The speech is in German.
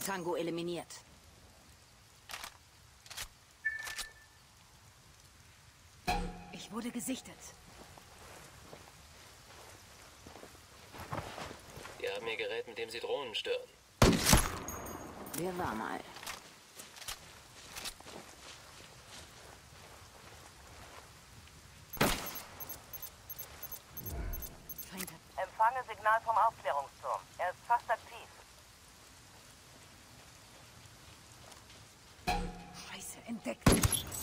Tango eliminiert. Ich wurde gesichtet. Wir haben ihr Gerät, mit dem sie Drohnen stören. Wer war mal? Empfange Signal vom Aufklärungsturm. Er ist fast aktiv. Scheiße, entdeckt.